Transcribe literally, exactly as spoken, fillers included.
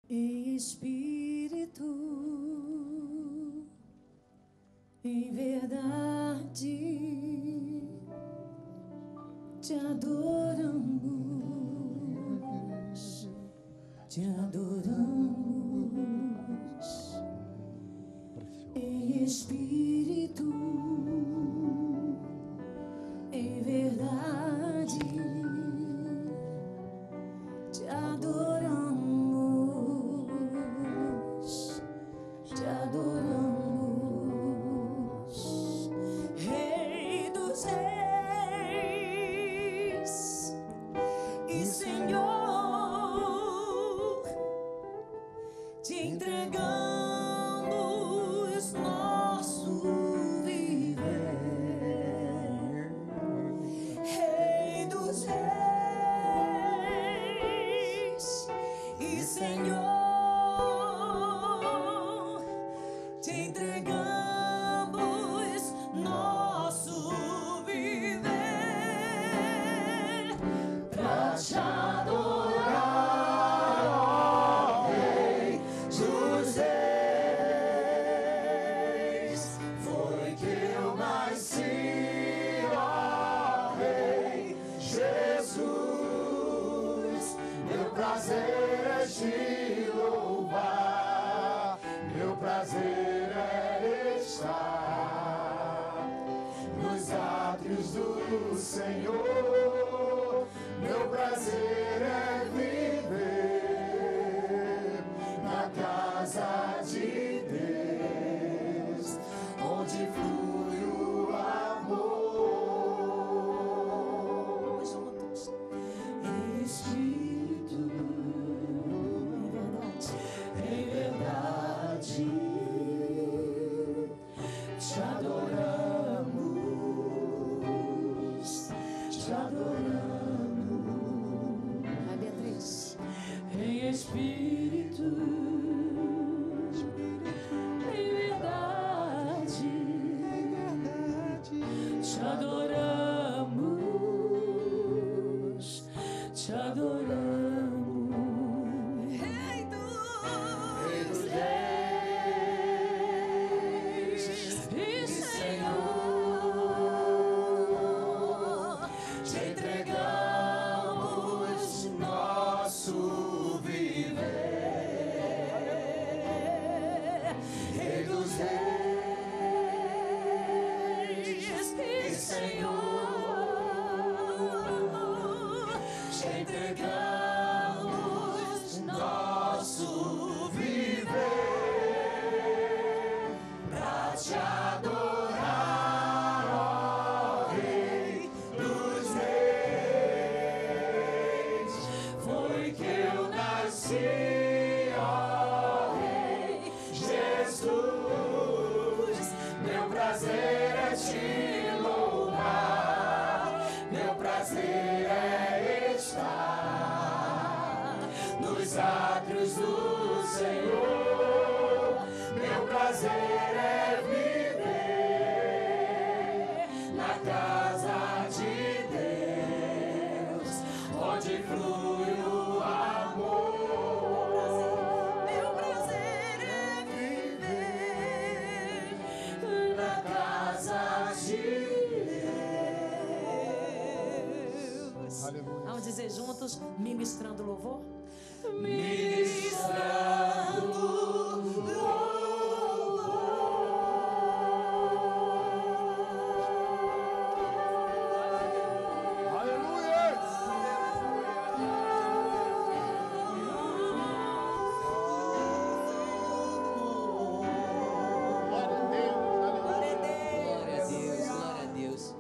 em espírito, em verdade, te adoramos, te adoramos, em espírito, em verdade, te adoramos, te adoramos, Rei dos Reis e Senhor, te entregamos nosso viver, Rei dos Reis e Senhor, te entregamos nosso viver pra te adorar, ó Rei dos Reis. Foi que eu nasci, ó Rei Jesus. Meu prazer é te louvar, meu prazer é estar nos átrios do Senhor. Meu prazer é viver na casa de Deus, onde flui o amor. Juntos, em espírito, em verdade, te adoramos, te adoramos. Vai, Beatriz. Em espírito, em verdade, te adoramos, te adoramos. Rei dos Reis e Senhor, te entregamos nosso viver, Rei dos Reis e Senhor, te entregamos nosso viver pra te adorar, ó Rei dos Reis. Foi que eu nasci, ó Rei Jesus. Meu prazer é te louvar, meu prazer é estar nos átrios do Senhor. Meu prazer é viver na casa de Deus, onde flui o amor. Meu prazer é viver na casa de Deus. Aleluia. Vamos dizer juntos, ministrando louvor. Ministrando